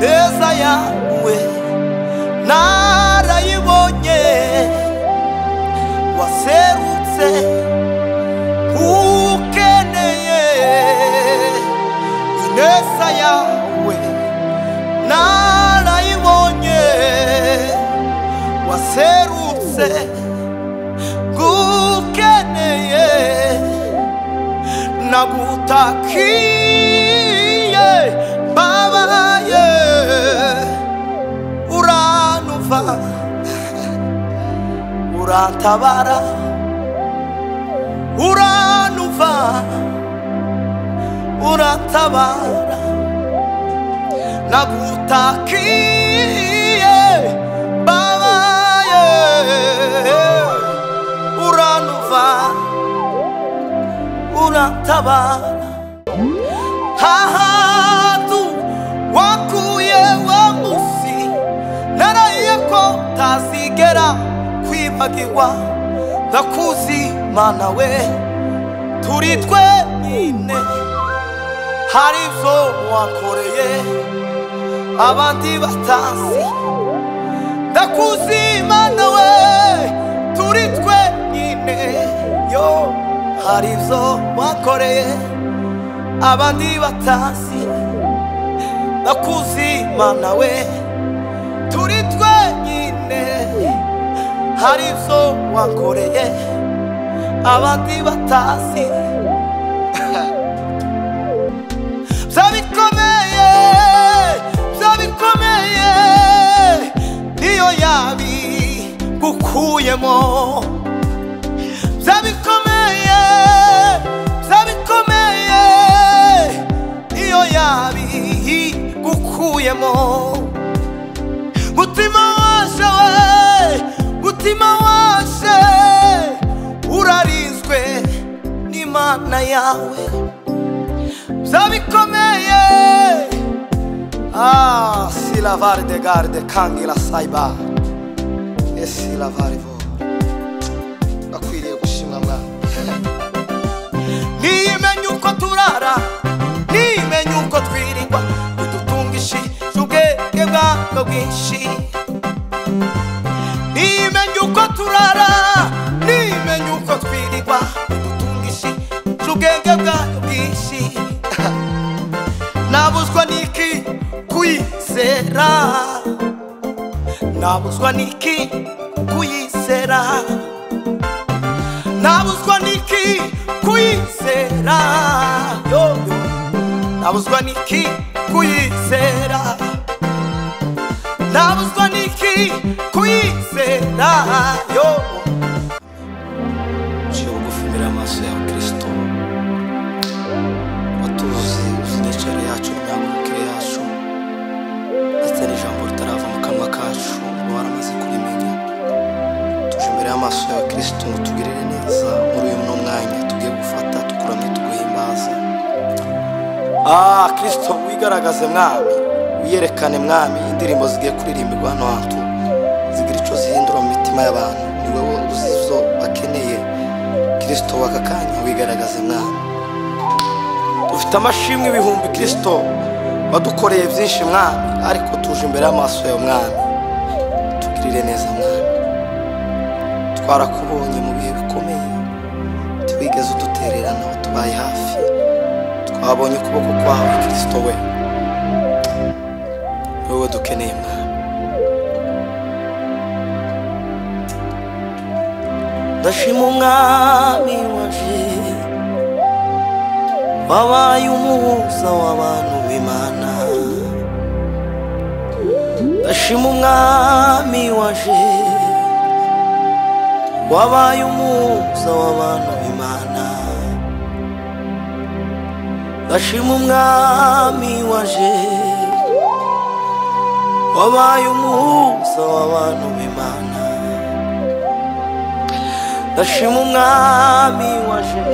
neza yawe narayibonye waserutse ukeneye ineza yawe narayibonye waserutse ukeneye nagutakiye babaye uranuva urantabara uranuva urantabara nagutakiye babaye uranuva urantabara hahatu wakuye wa musi naraye ko tazigera kwibagirwa ndakuzi mana we turi twenyine hari ibyo wakoreye abandi batazi ndakuzi mana we turi twenyine yo hari ibyo wakoreye abandi batazi ndakuzi mana we turi twenyine hari ibyo wakoreye abandi batazi byabikomeye niyo yabi gukuyemo byabikomeye niyo yabi gukuyemo mutima washe urarizwe n'Imana yawe byabikomeye si la vare de garde kangi la saiba si la vare vo akwiriye gushimwa mwana nimenye uko turara nimenye uko twirirwa udutungishi ubwenge bwawe bwinshi nimenye uko turara nimenye uko twirirwa udutungishi ubwenge bwawe bwinshi nabuzwa niki kuyizera nabuzwa niki kuyizera nabuzwa niki kuyizera yo nabuzwa niki kuyizera nabuzwa niki kuyizera yo cyo gufumira amaso ya Kristo watuzi uzinyecere yacu nyagurukire yacu ndetse n'ijambo ritarava mu kanwa kacu waramaze kurimenya tuje imbere y'amaso ya Kristo ngo tugirire neza muri uyu mwanya tugiye gufata tukuramye tuguhimbaza Kristo wigaragaze mwami wiyerekane mwami indirimbo zigiye kuririmbirwa hano hantu zigira icyo zihindura mu mitima y'abantu ni wowe uzi ibyo bakeneye Kristo wakakanya wigaragaze mwami ufite amashimwe ibihumbi Kristo wadukoreye byinshi mwami ariko tuje imbere y'amaso yawe mwami tugirire neza mwami twarakubonye mu bihe bikomeye twigeze udutererana watubaye hafi twabonye ukuboko kwawe Kristo we wowe dukeneye mwami ndashima umwami waje wabaye umuhuza w'abantu b'Imana ndashima umwami waje wabaye umuhuza w'abantu b'Imana ndashima umwami waje wabaye umuhuza w'abantu b'Imana ndashima umwami waje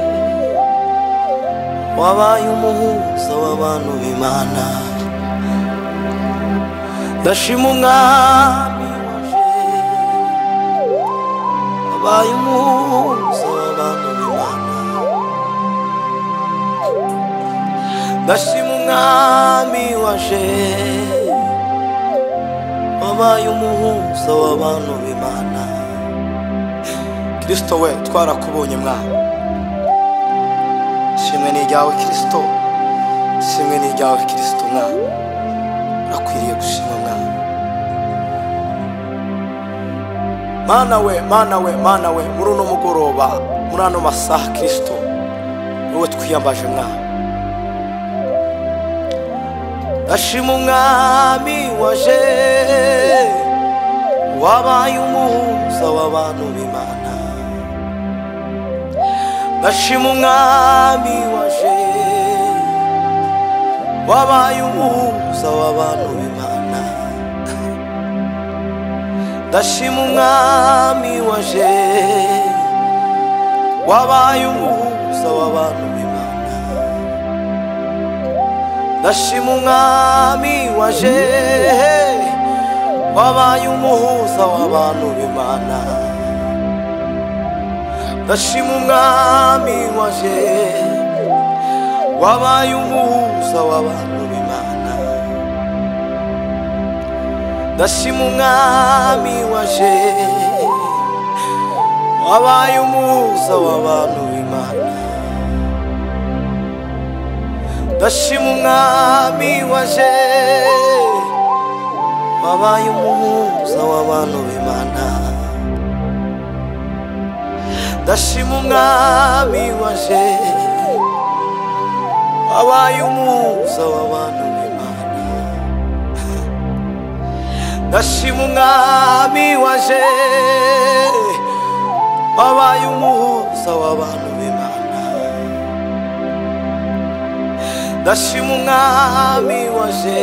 wabaye umuhuza w'abantu b'Imana ndashima umwami waje wabaye umuhuza w'abantu b'Imana ndashima umwami waje wabaye umuhuza w'abantu b'Imana. Kristo we twarakubonye Mwami, shimwe ni ryawe Kristo, shimwe ni ryawe Kristo Mwami, urakwiriye gushimwa Mwami. Mana we, Mana we, Mana we, muri uno mugoroba, muri ano masaha Kristo wowe twiyambaje Mwami. Ndashima Umwami waje, wabaye umuhuza w'abantu b'Imana. Ndashima Umwami waje, wabaye umuhuza w'abantu b'Imana. Ndashima Umwami waje, wabaye umuhuza w'abantu b'Imana. Ndashima Umwami waje, wabaye umuhuza w'abantu b'Imana. Ndashima Umwami waje, wabaye umuhuza w'abantu b'Imana. Ndashima Umwami waje, wabaye umuhuza w'abantu b'Imana. Ndashima Umwami waje, wabaye umuhuza w'abantu b'Imana. Ndashima Umwami waje, wabaye umuhuza w'abantu b'Imana. Ndashima Umwami waje, wabaye umuhuza w'abantu b'Imana. Ndashima Umwami waje,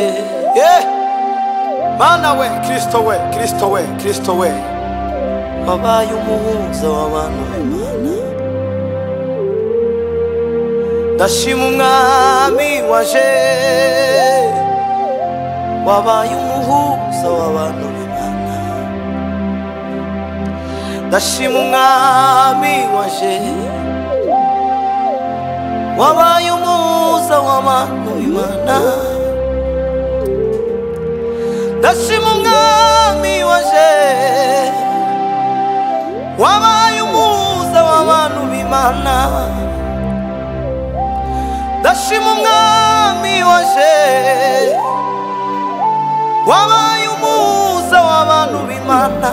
Mana we, Kristo we, Kristo we, Kristo we, wabaye umuhuza w'abantu b'Imana. Ndashima Umwami waje, wabaye umuhuza w'abantu b'Imana. Ndashima Umwami waje, wabaye umuhuza w'abantu b'Imana. Ndashima Umwami waje, wabaye umuhuza w'abantu b'Imana. Ndashima Umwami waje, wabaye umuhuza w'abantu b'Imana.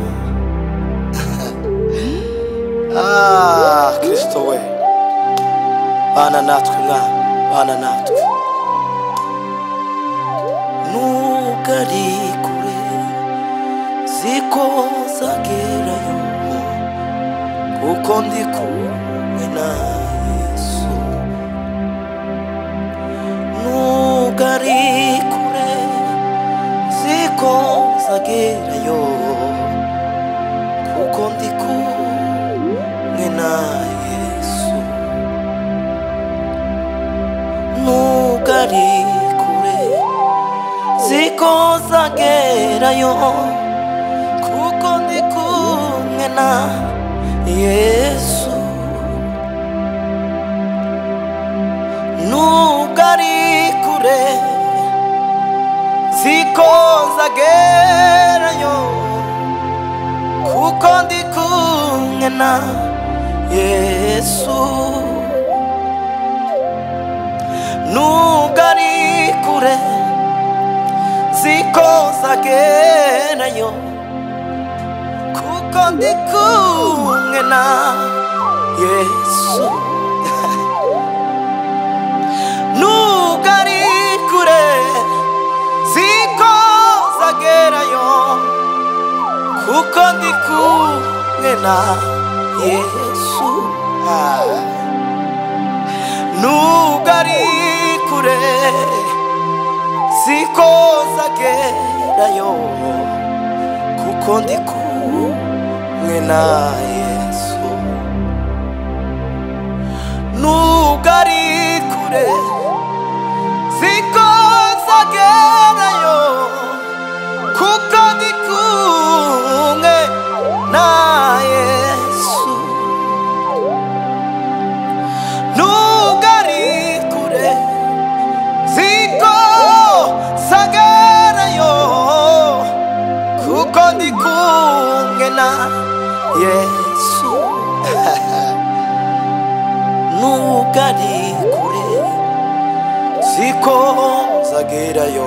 Kristo we, bana natwe Mwami, bana natwe. Nubwo ari kure ziko zagerayo, kuko ndi kumwe na Yesu. Nubwo ari kure ziko zagerayo, kuko ndi kumwe na Yesu. Nubwo ari kure ziko zagerayo, kuko ndi kumwe na Yesu. Nubwo ari kure ziko zagerayo, kuko ndi kumwe na Yesu. Nubwo ari kure ziko zagerayo, kuko ndi kumwe na Yesu. Nubwo ari kure ziko zagerayo, kuko ndi kumwe na Yesu. Nubwo ari kure ziko zagerayo, kuko ndi kumwe na Yesu. Nubwo ari kure ziko zagerayo, kuko ndi kumwe na Yesu. Nubwo ari kure ziko zagerayo, ntazagerayo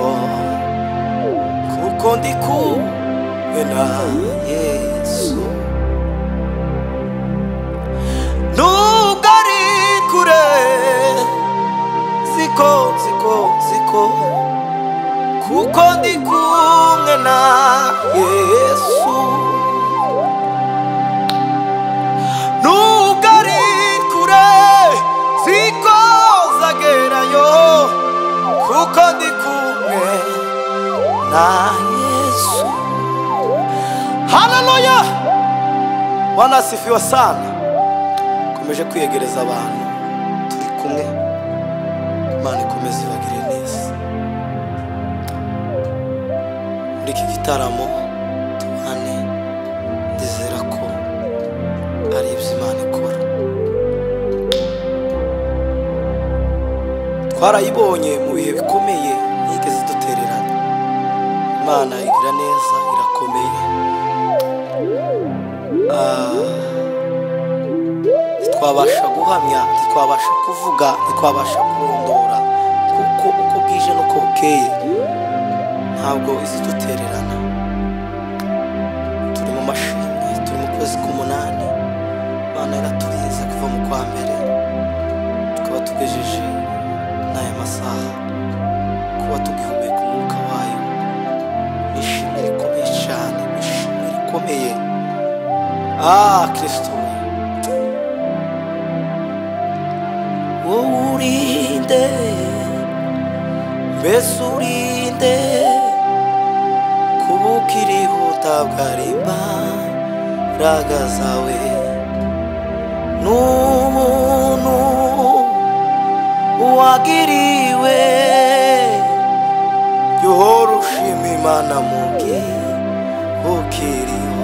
kuko ndi kumwe na Yesu. Nubwo ari kure ziko kuko ndi kumwe na Yesu. Nubwo ari kure ziko zagerayo kuko ndi kumwe na Yesu. Haleluya! Bwana asifiwe sana. Komeje kwiyegereza abantu turi kumwe. Imana ikomeze ibagire neza. Muri iki gitaramo tubane, ndizera ko ari ibyo Imana ikora. Twarayibonye mu bihe bikomeye, yigeze dutererana. Imana igira neza, irakomeye. Ntitwabasha guhamya, ntitwabasha kuvuga, ntitwabasha kurondora, kuko uko bwije n'uko bukeye ntabwo izi dutererana. Turi mu mashimwe, turi mu kwezi k'umunani. Imana yaraturinze kuva mu kwa mbere tukaba tugejeje n'aya masaha, kuba tugihumeka umwuka wayo. Nishimwe rikomeye cyane, nishimwe rikomeye. Kristo wowe urinde, mbese urinde kuba ukiriho ntabwo ari imbaraga zawe. N'umuntu wagiriwe jya uhora ushima Imana mu gihe ukiriho.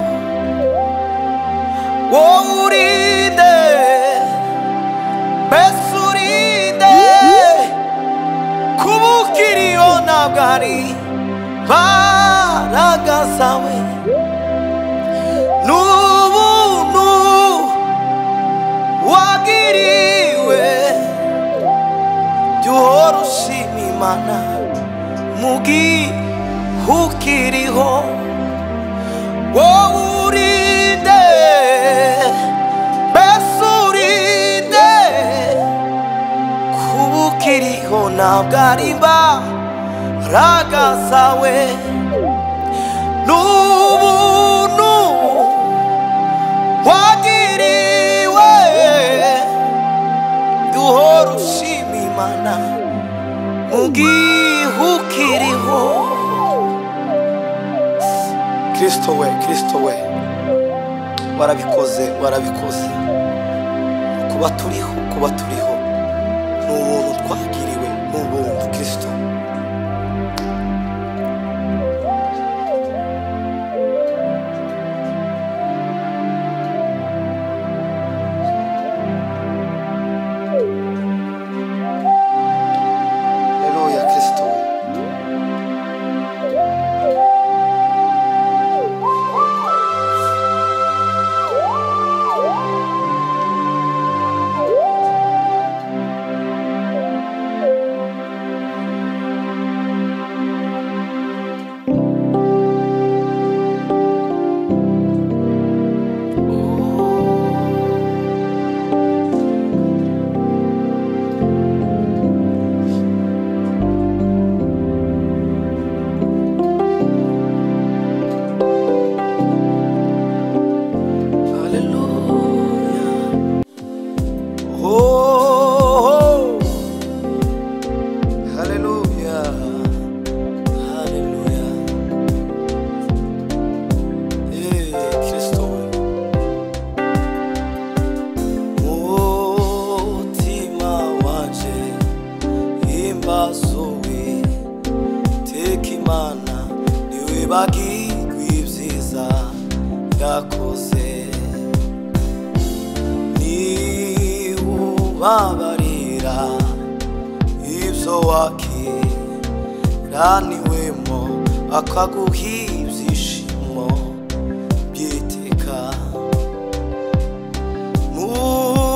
Wowe urinde, mbese urinde kuba ukiriho ntabwo ari imbaraga zawe. N'ubuntu wagiriwe jya uhora ushima Imana mu gihe ukiriho. Wowe urinde, mbese urinde kuba ukiriho ntabwo ari imbaraga zawe. N'ubuntu wagiriwe jya uhora ushima Imana mu gihe ukiriho. Kristo we, Kristo we, warabikoze, warabikoze. Kuba turiho ni ubuntu twagiriwe, ni ubuntu Kristo. Haleluya, Kristo we. Babarira ibyo wakiraniwemo akaguha ibyishimo by'iteka.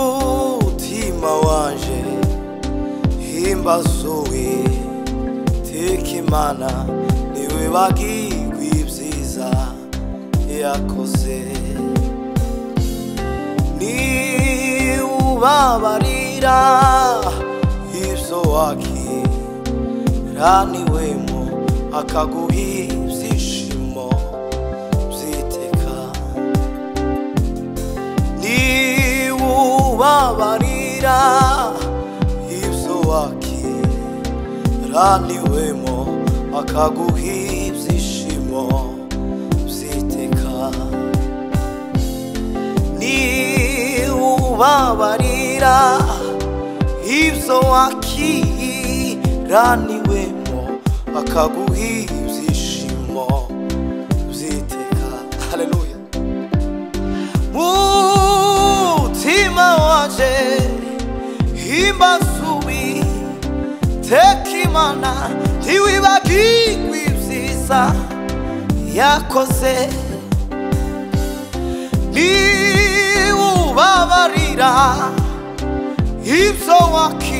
Mutima wanje himbaza Uwiteka Ikimana niwe bagirwa ibyiza yakoze, ni ubabarira ibyo wakiraniwemo akaguha ibyishimo by'iteka, ni ubabarira ibyo wakiraniwemo akaguha ibyishimo by'iteka, ni ubabarira ibyo wakiraniwemo akaguha ibyishimo by'iteka. Haleluya. Mutima wanje himbaza Uwiteka Imana, ntiwibagirwa ibyiza yakoze, ni ubabarira ibyo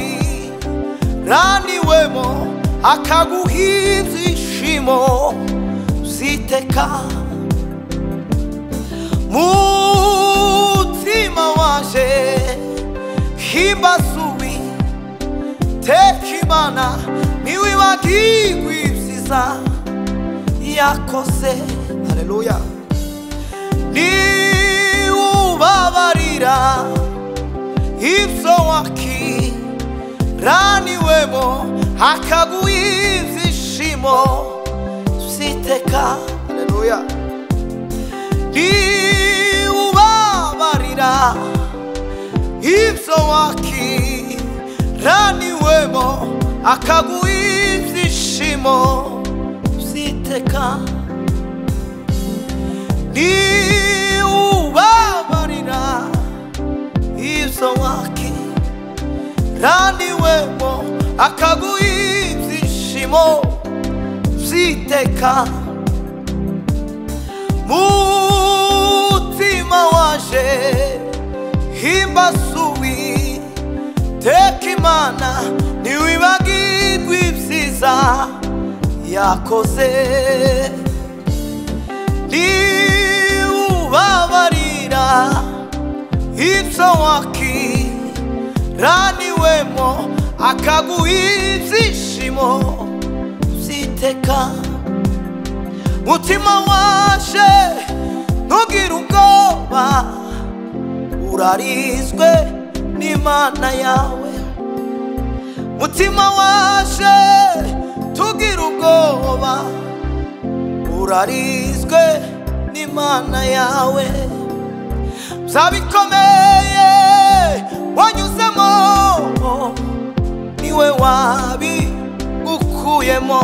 wakiraniwemo akaguha ibyishimo by'iteka. Mutima wanje himbaza Uwiteka Imana, ntiwibagirwa ibyiza yakoze. Haleluya. Ni ubabarira ibyo wakiraniwemo akaguha ibyishimo by'iteka. Haleluya. Ni ubabarira ibyo wakiraniwemo akaguha ibyishimo by'iteka, ni ubabarira ibyo wakiraniwemo akaguha ibyishimo by'iteka. Mutima wanje himbaza Uwiteka Imana, ntiwibagirwa ibyiza yakoze, ni ubabarira ibyo wakiraniwemo akaguha ibyishimo by'iteka. Mutima wanje ntugire ubwoba, urarizwe n'Imana yawe. Mutima wanje ntugire ubwoba, urarizwe n'Imana yawe. Byabikomeye wanyuzemo, niwe wabigukuyemo.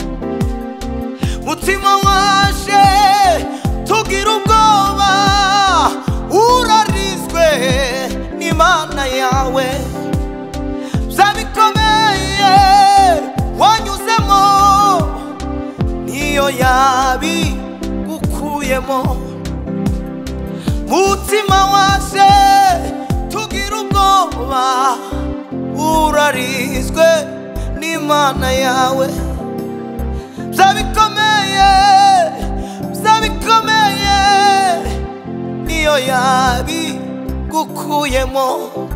Mutima wanje ntugire ubwoba, urarizwe n'Imana yawe. Byabikomeye wanyuzemo, niyo yabigukuyemo. Mutima wanje ntugire ubwoba, urarizwe n'Imana yawe. Byabikomeye niyo yabigukuyemo.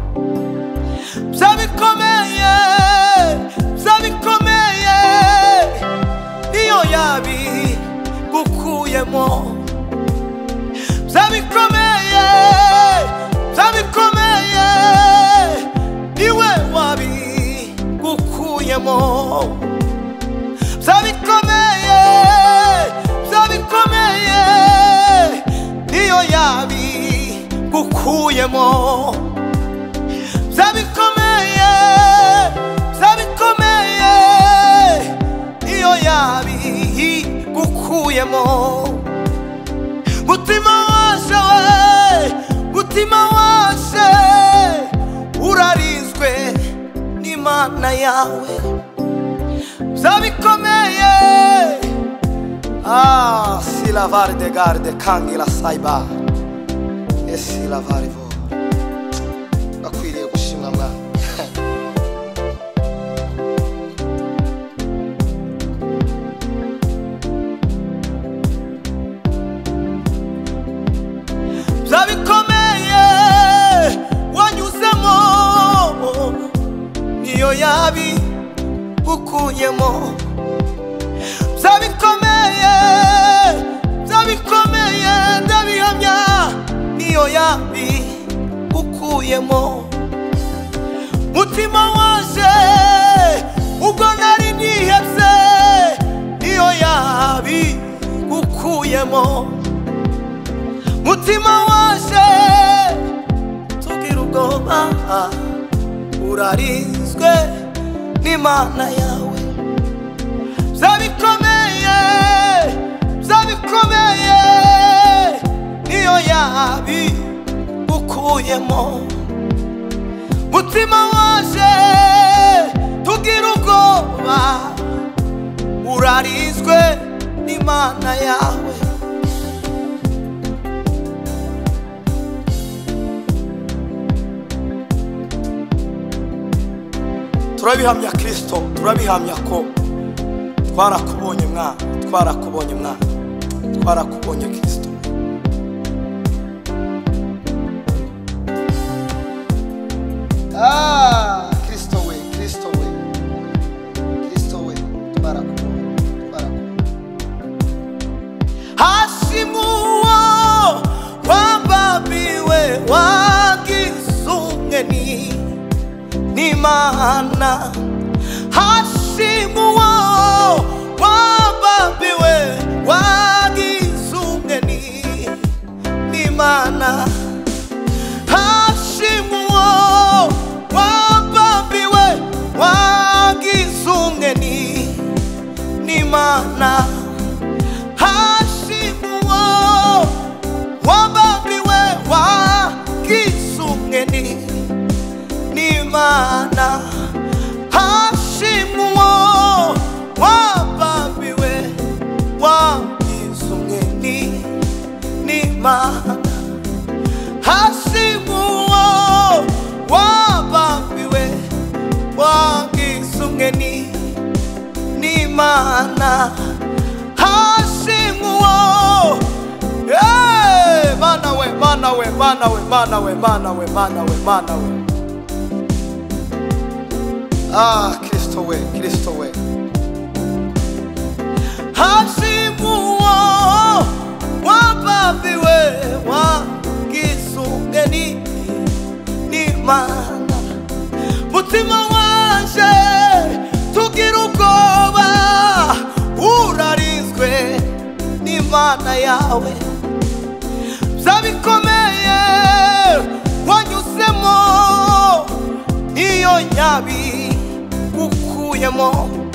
Byabikomeye niyo yabigukuyemo. Byabikomeye niwe wabigukuyemo. Byabikomeye niyo yabigukuyemo. Byabikomeye niyo yabigukuyemo. Mutima wanje urarizwe n'Imana yawe. Byabikomeye si lavare de garde kangi la saiba si lavare vo akwiriye gushimwa mwana. mutima wanje ubwo nari nihebye niyo yabigukuyemo mutima wanje tugira ubwoba urarinzwe n'Imana yawe zabikomeye niyo yabigukuyemo mutima wanje tugira ubwoba urarinzwe n'Imana yawe turabihamya Kristo turabihamya ko twarakubonye mwana twarakubonye Kristo Kristo we hasimuwo wambabiwe wagisungeni n'Imana hasimuwo wambabiwe wagisungeni n'Imana hasimuwo wambabiwe wagisungeni n'Imana hasimuwo wambabiwe wagisungeni n'Imana hasimuwo wambabiwe wagisungeni n'Imana hasimuwo wambabiwe wagisungeni n'Imana hasimuwo mana we Kristo we hasimuwo wambabiwe wagisungeni n'Imana mutima wanje tugira ubwoba urarinzwe n'Imana yawe zabikomeye wanyuzemo niyo yabigukuyemo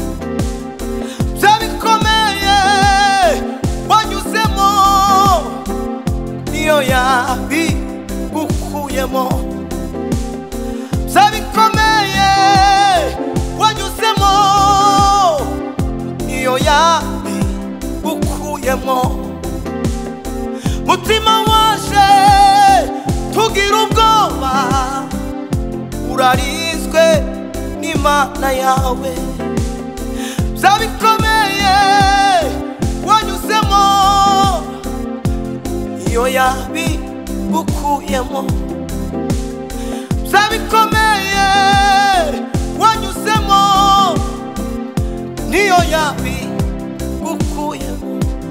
zabikomeye wanyuzemo niyo yabigukuyemo zabikomeye wanyuzemo niyo yabigukuyemo mutima wanje tugira ubwoba urarinzwe n'Imana yawe zabikomeye wanyuzemo niyo yabigukuyemo zabikomeye wanyuzemo niyo yabigukuyemo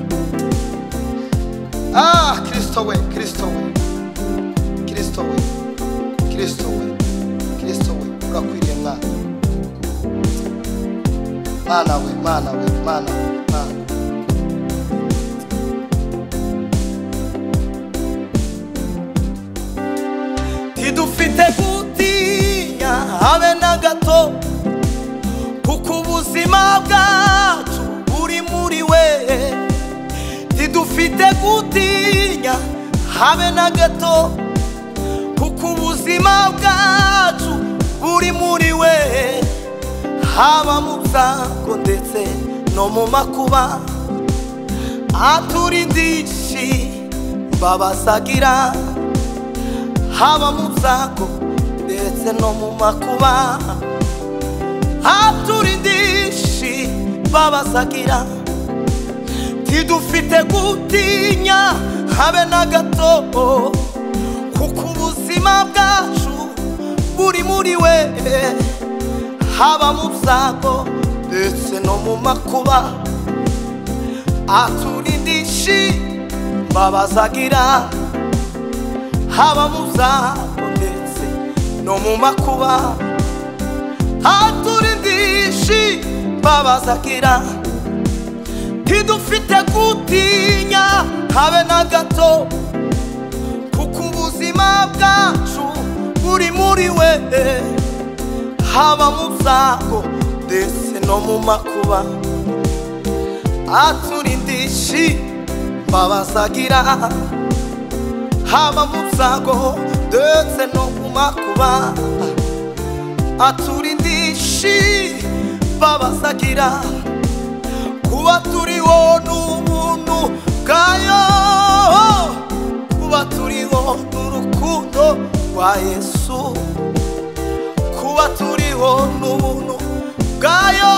Kristo we urakwiriye mana we tidufite gutinya habe na gato kuko ubuzima bwacu buri muri we tidufite gutinya habe na gato kuko ubuzima bwacu buri muri we haba mu byago ndetse no mu makuba aturindisha babasagira haba mu byago ndetse no mu makuba aturindisha babasagira tidufite gutinya habe na gato kuko ubuzima bwacu buri muri we haba mu byago ndetse no mu makuba aturindisha babasagira haba mu byago ndetse no mu makuba aturindisha imbabazi agira ntidufite gutinya habe na gato kuko ubuzima bwacu buri muri we haba mu byago ndetse no mu makuba aturindisha imbabazi agira haba mu byago ndetse no mu makuba aturindisha imbabazi agira kuba turiho n'ubuntu bwayo kuba turiho n'urukundo rwa Yesu kuba turiho n'ubuntu bwayo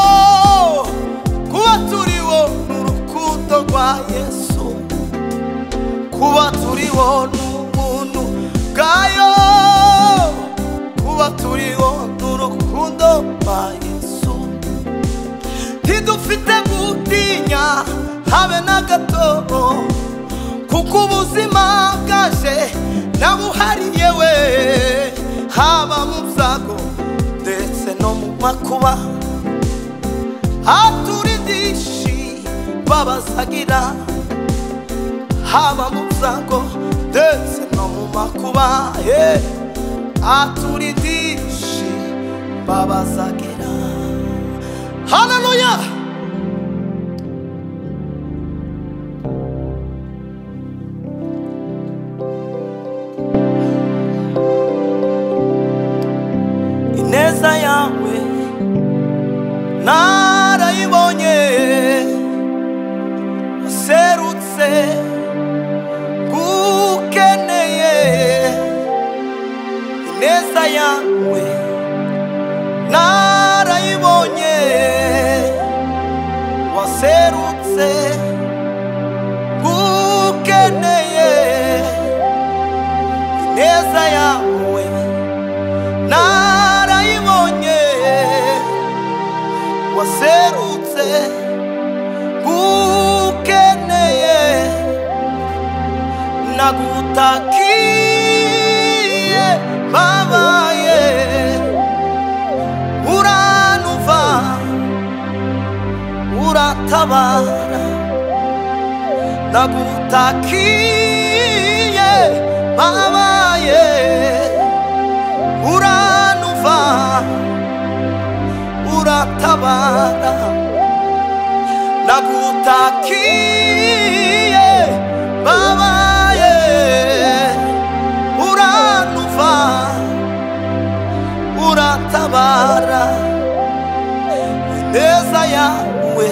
kuba turiho n'urukundo rwa Yesu kuba turiho n'ubuntu bwayo kuba turiho n'urukundo rwa Yesu ntidufite gutinya habe na gato kuko ubuzima bwaje nabuhariye we haba mu byago ndetse no mu makuba aturindisha imbabazi agira haba mu byago ndetse no mu makuba aturindisha imbabazi agira. Hallelujah. Ineza yawe narayibonye userutse gukeneye ineza yawe narayibonye waserutse gukeneye ineza yawe narayibonye waserutse gukeneye nagutakiye babaye uranuva uratabara nagutakiye babaye uranuva uratabara nagutakiye babaye uranuva uratabara ineza yawe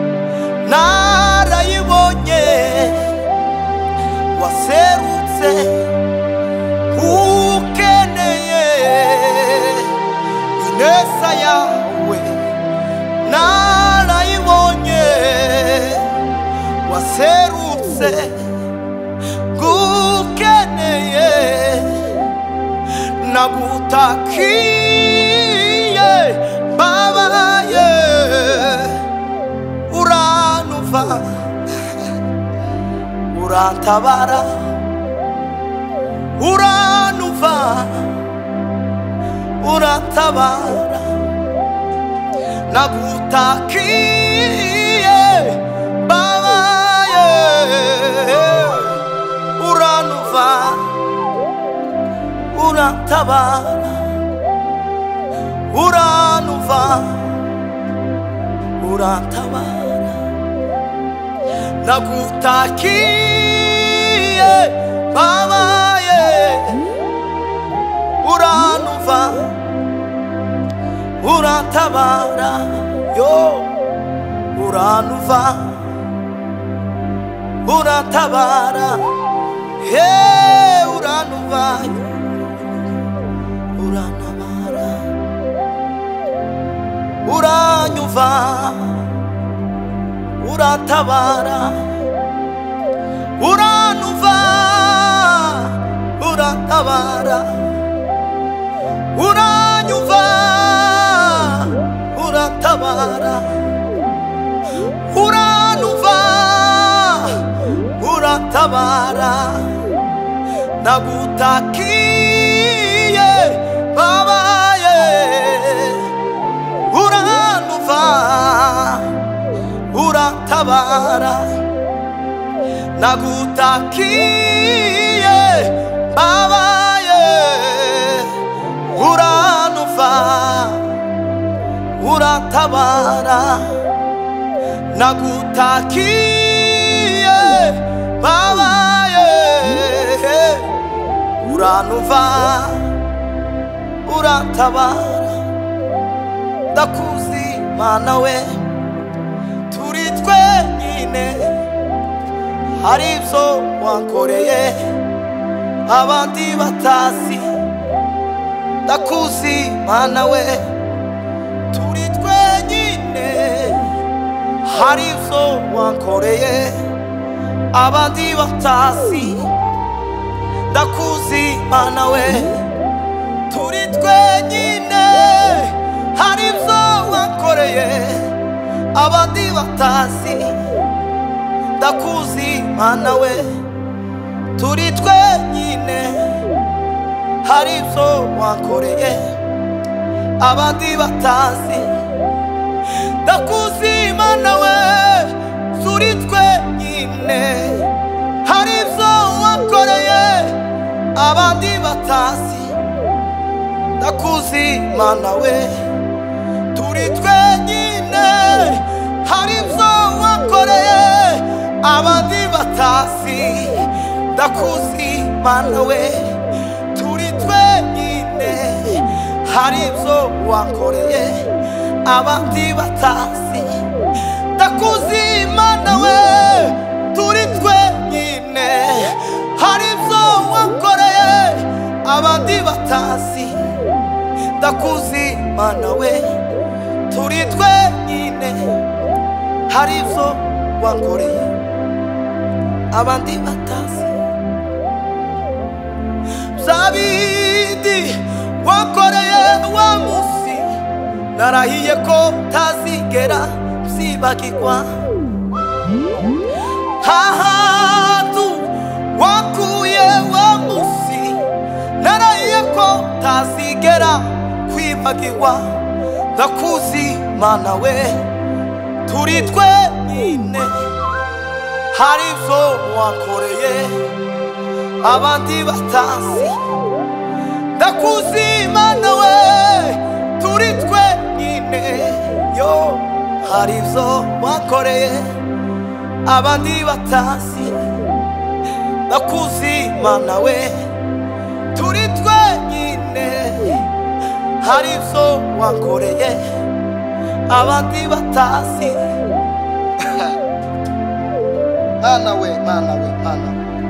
narayibonye waserutse ukeneye ineza yawe narayibonye waserutse gukeneye nagutakiye babaye uranuva uratabara uranuva uratabara nagutakiye babaye uranuva uratabara uranuva uratabara nagutakiye babaye uranuva uratabara yo uranuva uratabara he uranuva urantabara uranyuva uratabara uranuva uratabara uranyuva uratabara uranuva uratabara nagutakiye babaye uratabara nagutakiye babaye uranuva uratabara nagutakiye babaye uranuva uratabara ndakuzi mana we turi twenyine hari ibyo wankoreye abandi batazi ndakuzi mana we turi twenyine hari ibyo wankoreye abandi batazi ndakuzi mana we turi twenyine hari ibyo wankoreye abandi batazi ndakuzi mana we turi twenyine hari ibyo wankoreye abandi batazi ndakuzi mana we turi twenyine hari ibyo wankoreye abandi batazi ndakuzi mana we turi twenyine hari ibyo wankoreye abandi batazi ndakuzi mana we turi twenyine hari ibyo wankoreye abandi batazi ndakuzi mana we turi twenyine hari ibyo wankoreye abandi batazi ndakuzi mana we turi twenyine hari ibyo wankoreye abandi batazi zabidi wankoreye wa musi narahiye ko tazigera byibagirwa hahatu wakuye wa musi narahiye ko tazigera kwibagirwa ndakuzi mana we turi twenyine hari ibyo wankoreye abandi batazi ndakuzi mana we turi twenyine yo hari ibyo wankoreye abandi batazi ndakuzi mana we turi twenyine hari ibyo wankoreye abandi batazi mana we mana we mana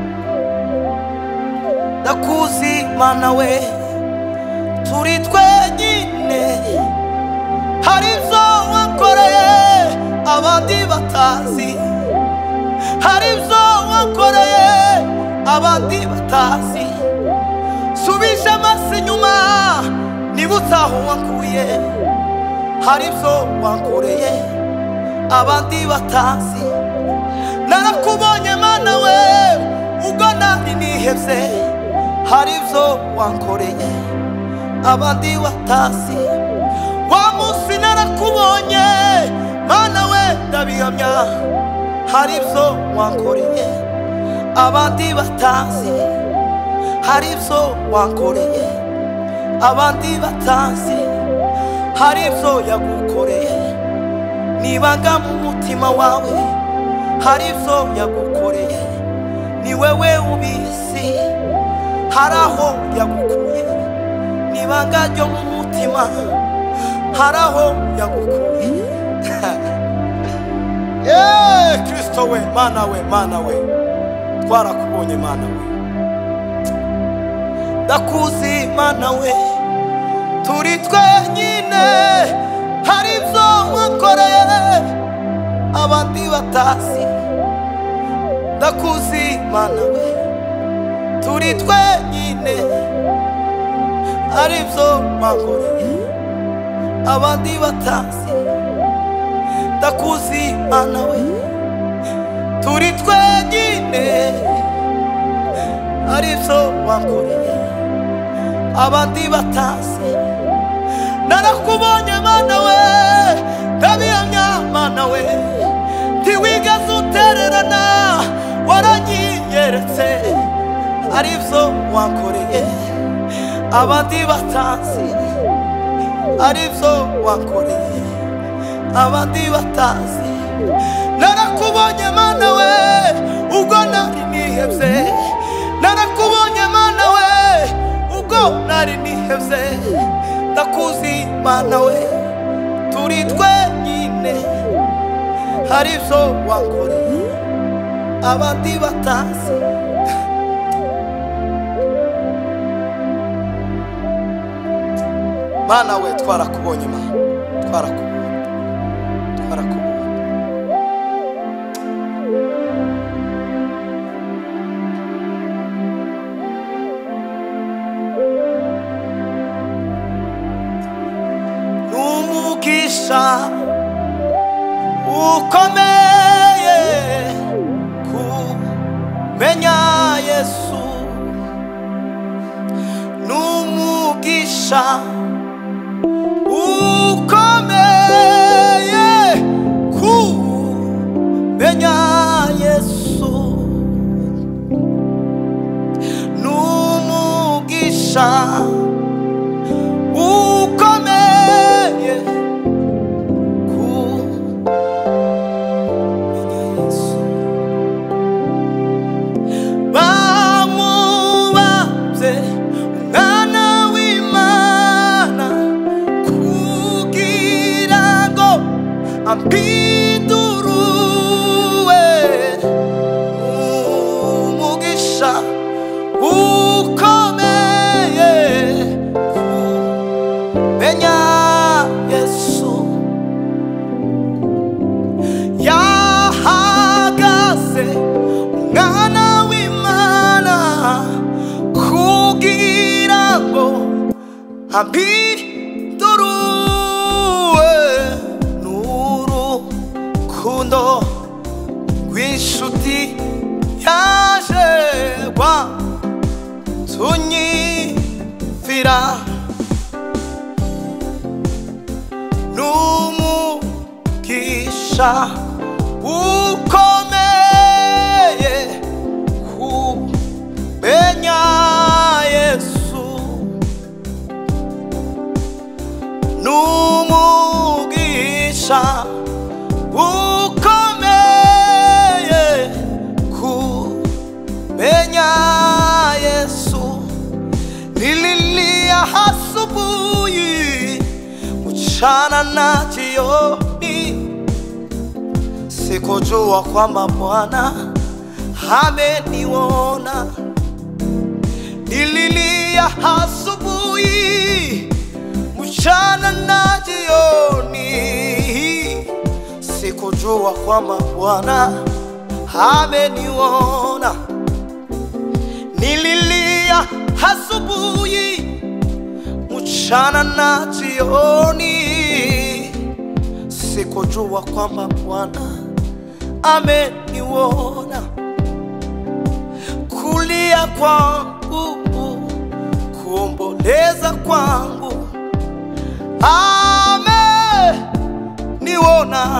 ndakuzi mana we turi twenyine hari ibyo wankoreye abandi batazi hari ibyo wankoreye abandi batazi subisha amaso inyuma nibutse aho wankuye hari ibyo wankoreye abandi batazi narakubonye mana we ubwo nari nihebye hari ibyo wankoreye abandi batazi wa munsi narakubonye mana we ndabihamya hari ibyo wankoreye abandi batazi hari ibyo wankoreye abandi batazi hari ibyo yagukoreye nibanga mu mutima wawe hari ibyo yagukoreye ni wewe ubizi hari aho yagukuye nibanga ryo mu mutima hari aho yagukuye Kristo we mana we mana we twarakubonye mana we ndakuzi mana we turi twenyine hari ibyo wankoreye abandi batazi ndakuzi mana we turi twenyine hari ibyo wankoreye abandi batazi ndakuzi mana we turi twenyine hari ibyo wankoreye abandi batazi narakubonye mana we ndabihamya mana we aribyo wankoreye abandi batazi, aribyo wankoreye abandi batazi. Narakubonye Mana we ubwo nari nihebye, narakubonye Mana we ubwo nari nihebye. Ndakuzi Mana we turi twenyine, haribyo wankoreye abandi batazi. Mana we twarakubonye Mana, twarakubonye, twarakubonye. Numugisha ukomeye kumenya Yesu, numugisha ukomeye kumenya Yesu, numugisha ukomeye kumenya Yesu. Bamubabye umwana w'Imana kugira ngo ampiduruwe, umugisha ukomeye kumenya Yesu. Yahagaze umwana w'Imana kugira ngo ampiduruwe, n'urukundo rw'inshuti yaje tunyifira, n'umugisha ukomeye kumenya Yesu, n'umugisha ukomeye kumenya Yesu. Nililia asubuhi, mchana na jioni, sikujua kwamba Bwana ameniona. Nililia asubuhi, mchana na jioni, sikujua kwamba Bwana ameniona. Nililia asubuhi, mchana na jioni, sikujua kwamba Bwana ameniona. Kulia kwangu, kuomboleza kwangu, ameniona,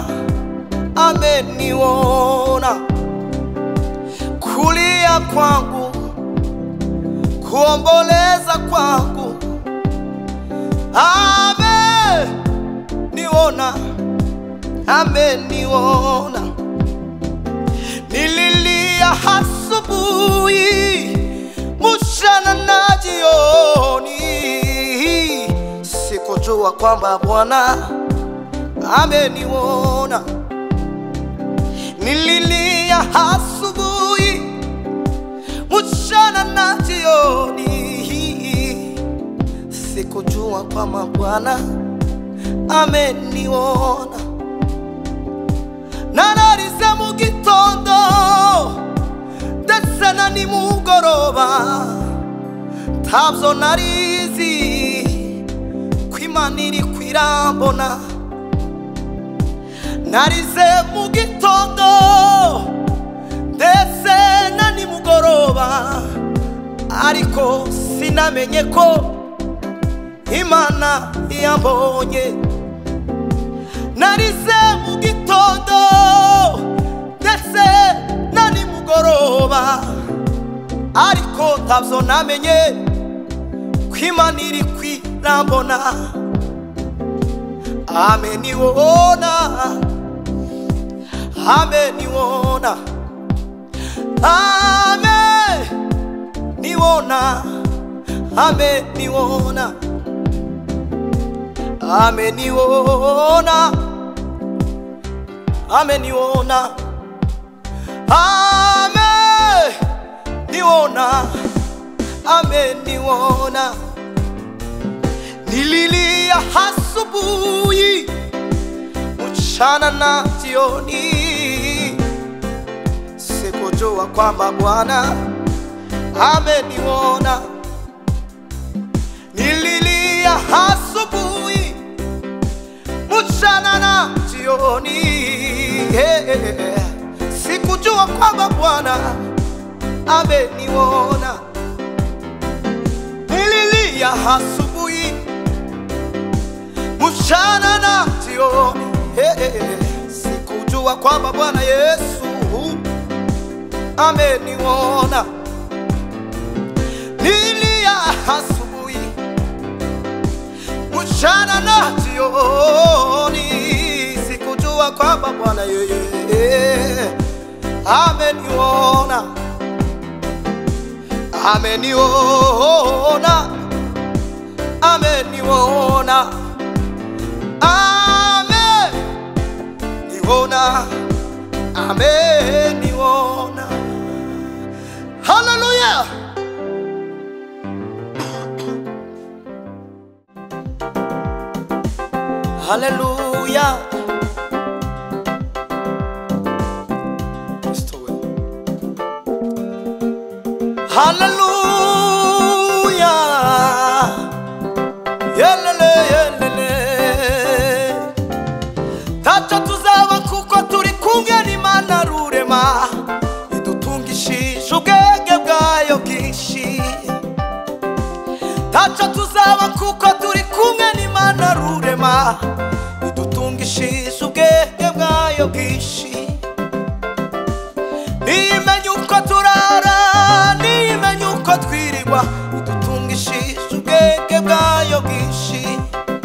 ameniona. Kulia kwangu, kuomboleza kwangu, ameniona, ameniona. Nililia asubuhi, mchana na jioni, sikujua kwamba Bwana ameniona. Nililia asubuhi, mchana na jioni, sikujua kwamba Bwana ameniona. Nararize mu gitondo ndetse na nimugoroba, ntabyo narizi ko Imana iri kwirambona. Narize mu gitondo ndetse na nimugoroba, ariko sinamenye ko Imana yambonye. Narize mu gitondo ndetse na nimugoroba, ariko ntavyo namenye kw'Imana iri kwirambona. Ameniona, ameniona, ameniona, ameniona, ameniona, ameniona, ameniona, ameniona. Nililia asubuhi, mchana na jioni, sikujua kwamba Bwana ameniona. Nililia asubuhi, mchana na jioni, sikujua kwamba Bwana ameniona. Nililia asubuhi, mchana na jioni, sikujua kwamba Bwana Yesu ameniona. Nilia asubuhi, mchana na jioni, sikujua kwamba Bwana yeye ameniona. Ameniona, ameniona, ameniona, ameniona. Hallelujah. Hallelujah. Hallelujah. Yelele yelele. Tacha tuzaba kuko turi kumwe n'Imana rurema, idutungishije ubwenge bwayo bwinshi. Tacha tuzaba kuko turi kumwe n'Imana rurema, idutungishije ubwenge bwayo bwinshi. Nimenye uko turara, nimenye uko twirirwa, idutungishije ubwenge bwayo bwinshi.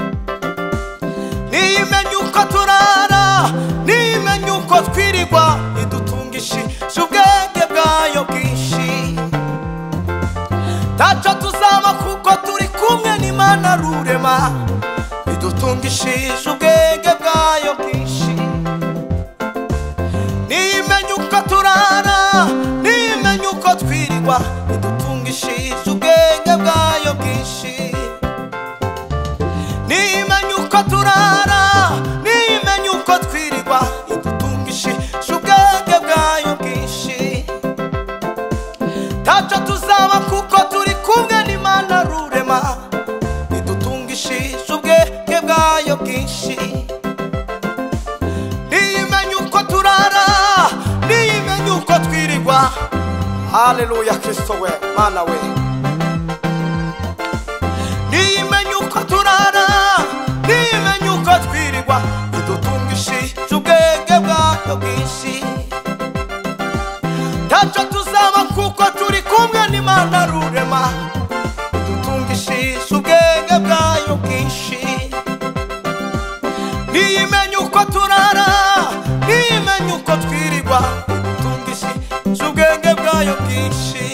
Nimenye uko turara, nimenye uko twirirwa, idutungishije ubwenge bwayo bwinshi. Tacha tuzaba kuko turi kumwe n'Imana rurema, idutungishije ubwenge bwayo bwinshi. Nimenye uko turara, nimenye uko twirirwa, idutungishije ubwenge bwayo bwinshi. Nimenye uko turara, nimenye uko twirirwa, idutungishije ubwenge bwayo bwinshi. Tacha tuzaba kuko turi kumwe n'Imana rurema, idutungishije ubwenge bwayo bwinshi. Nimenye uko turara, nimenye uko twirirwa. Hallelujah. Kristo we, Mana we. Nimenye uko turara, nimenye uko twirirwa, idutungishije ubwenge bwayo bwinshi. Tacha tuzaba kuko turi kumwe n'Imana rurema, idutungishije ubwenge bwayo bwinshi. Nimenye uko turara, nimenye uko twirirwa, idutungishije ubwenge bwayo bwinshi.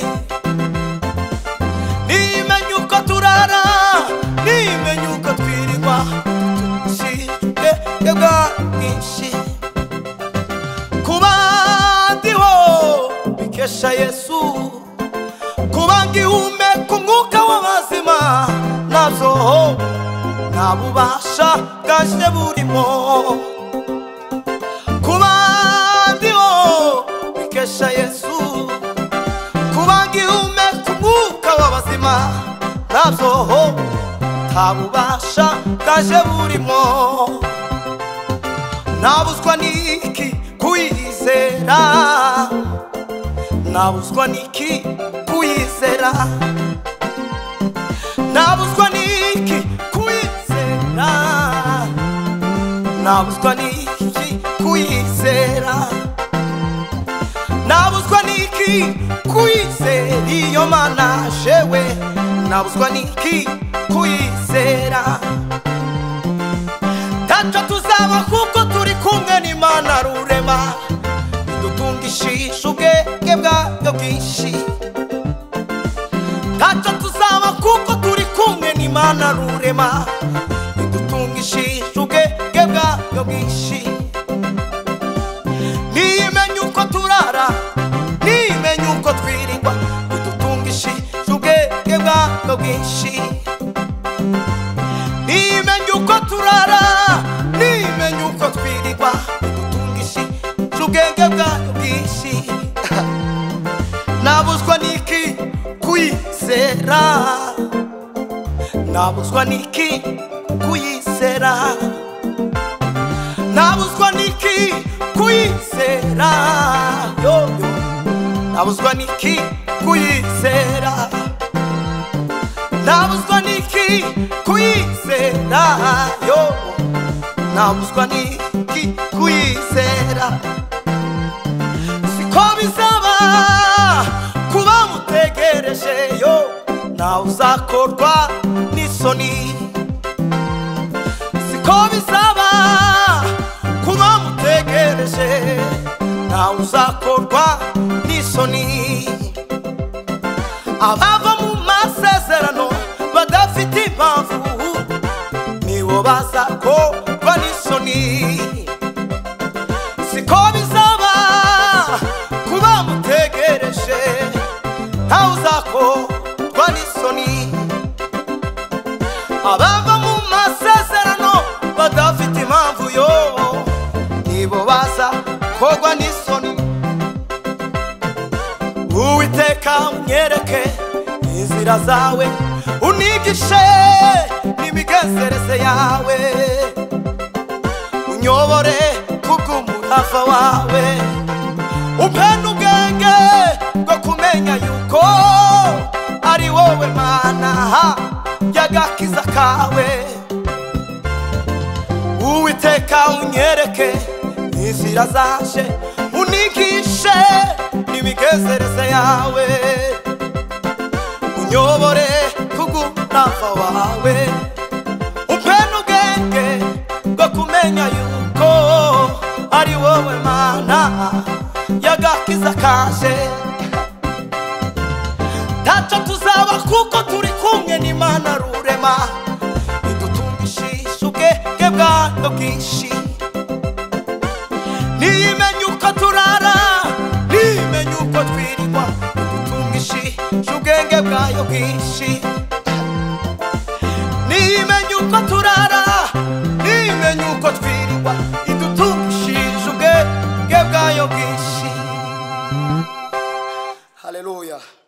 Nimenye uko turara, nimenye uko twirirwa, idutungishije ubwenge bwayo bwinshi. Kuba ndiho bikesha Yesu, kuba ngihumeka umwuka w'abazima, navyo nta bubasha bwanje burimo. Kuba ndiho bikesha Yesu, kuba ngihumeka umwuka w'abazima, navyo nta bubasha bwanje burimo. Nabuzwa niki kuyizera, nabuzwa niki kuyizera, nabuzwa niki kuyizera, nabuzwa niki kuyizera, nabuzwa niki niki kuyizera iyo mana jewe nabuzwa niki kuyizera taco tuzaba kuko turi kumwe n'Imana rurema idutungishije ubwenge bwayo bwinshi taco tuzaba kuko turi kumwe n'Imana rurema idutungishije ubwenge bwayo bwinshi nimenye uko turara nimenye uko twirirwa idutungishije ubwenge bwayo bwinshi nimenye uko turara nimenye uko twirirwa idutungishije ubwenge bwayo bwinshi nabuzwa niki kuyizera nabuzwa niki kuyizera nabuzwa niki kuyizera yo nabuzwa niki kuyizera nabuzwa niki kuyizera yo nabuzwa niki kuyizera siko bizaba kuba mutegereje yo nawe uzakorwa n'isoni siko bizaba kuba mutegereje nawe uzakorwa n'isoni abava mu masezerano badafite impamvu nibo bazakorwa n'isoni siko bizaba kuba mutegereje nawe uzakorwa n'isoni abava mu masezerano badafite impamvu yo nibo bazakorwa n'isoni Uwiteka unyereke inzira zawe unigishe n'imigenzereze yawe unyobore kubw'umurava wawe umpe n'ubwenge bwo kumenya yuko ari wowe Mana y'agakiza kawe Uwiteka unyereke inzira zaje unigishe n'imigenzereze yawe unyobore kubw'umurava wawe umpe n'ubwenge bwo kumenya yuko ari wowe Mana y'agakiza kaje taco tuzaba kuko turi kumwe n'Imana rurema idutungishije ubwenge bwayo bwinshi nimenye uko turara nimenye uko twirirwa idutungishije ubwenge bwayo bwinshi nimenye uko turara nimenye uko twirirwa idutungishije ubwenge bwayo bwinshi Haleluya.